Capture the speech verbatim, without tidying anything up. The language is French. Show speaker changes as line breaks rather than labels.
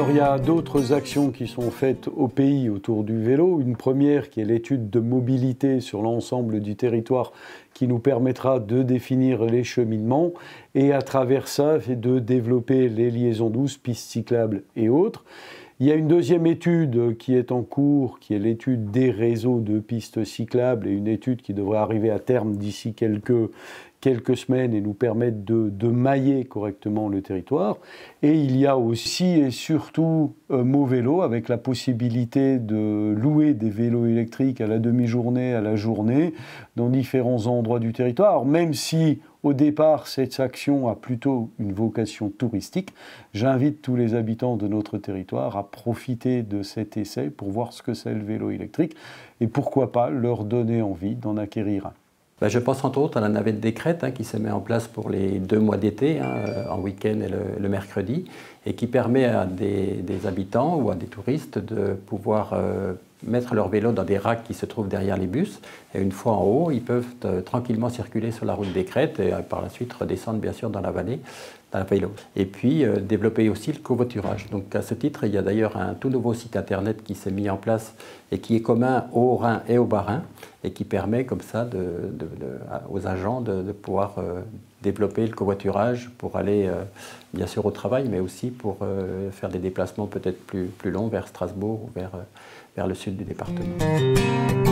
Alors il y a d'autres actions qui sont faites au pays autour du vélo. Une première qui est l'étude de mobilité sur l'ensemble du territoire qui nous permettra de définir les cheminements et à travers ça de développer les liaisons douces, pistes cyclables et autres. Il y a une deuxième étude qui est en cours, qui est l'étude des réseaux de pistes cyclables et une étude qui devrait arriver à terme d'ici quelques, quelques semaines et nous permettre de, de mailler correctement le territoire. Et il y a aussi et surtout euh, Movélo avec la possibilité de louer des vélos électriques à la demi-journée, à la journée, dans différents endroits du territoire. Alors, même si au départ, cette action a plutôt une vocation touristique. J'invite tous les habitants de notre territoire à profiter de cet essai pour voir ce que c'est le vélo électrique et pourquoi pas leur donner envie d'en acquérir un.
Ben, je pense entre autres à la navette des crêtes hein, qui se met en place pour les deux mois d'été, hein, en week-end et le, le mercredi, et qui permet à des, des habitants ou à des touristes de pouvoir euh, mettre leur vélo dans des racks qui se trouvent derrière les bus. Et une fois en haut, ils peuvent euh, tranquillement circuler sur la route des crêtes et euh, par la suite redescendre bien sûr dans la vallée, dans la vélo. Et puis euh, développer aussi le covoiturage. Donc à ce titre, il y a d'ailleurs un tout nouveau site internet qui s'est mis en place et qui est commun au Haut-Rhin et au Bas-Rhin et qui permet comme ça de, de, de, aux agents de, de pouvoir euh, développer le covoiturage pour aller euh, bien sûr au travail, mais aussi pour euh, faire des déplacements peut-être plus, plus longs vers Strasbourg ou vers, euh, vers le sud du département.